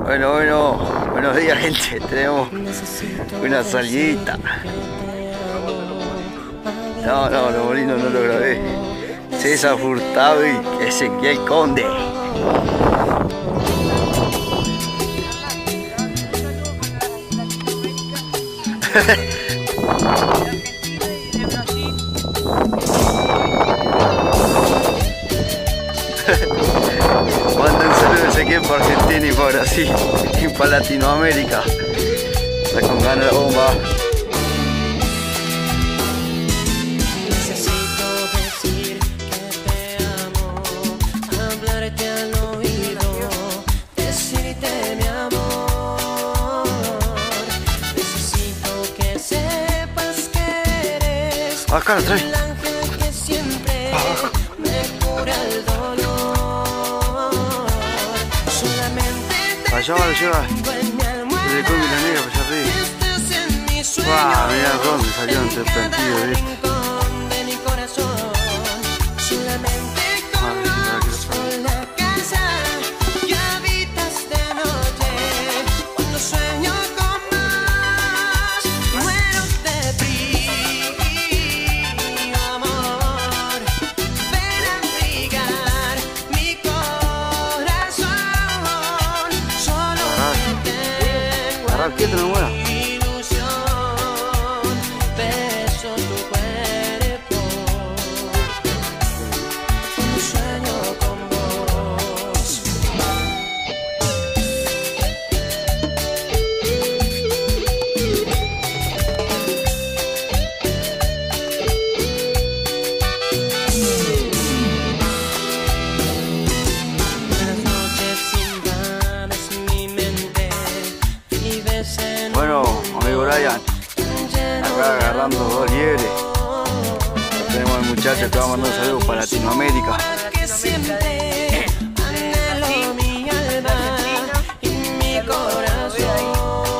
Buenos días, gente. Tenemos una salidita. No, lo bonito no lo grabé. César Furtado y Ezequiel Conde. Manden saludos a Ezequiel para Argentina y para Brasil y para Latinoamérica. Está con ganas de bomba. Acá lo trae. Allá va, lo lleva. Desde con la negra para allá arriba. ¡Wow! Mirá dónde salió un serpentillo, quieto, no mueva. Beso tu cuerpo, sueño con vos. Las noches invades mi mente. Bueno, amigo Brian, acá agarrando 2 liebres. Tenemos al muchacho que va a mandar saludos para Latinoamérica. Anhelo mi alma y mi corazón.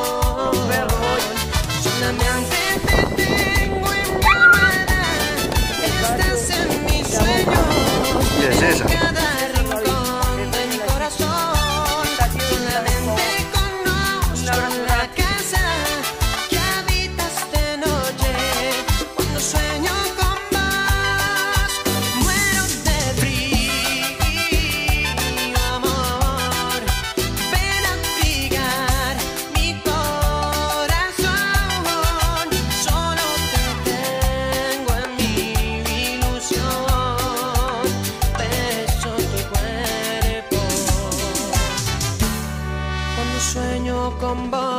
Solamente te tengo en mi almohada. Estás en mis sueños. ¿Quién es esa? Cada rincón de mi corazón. Solamente conozco la casa que habitas de noche. Cuando sueño con vos, muero de frío, amor. Ven a abrigar mi corazón. Solo te tengo en mi ilusión. Beso tu cuerpo cuando sueño con vos.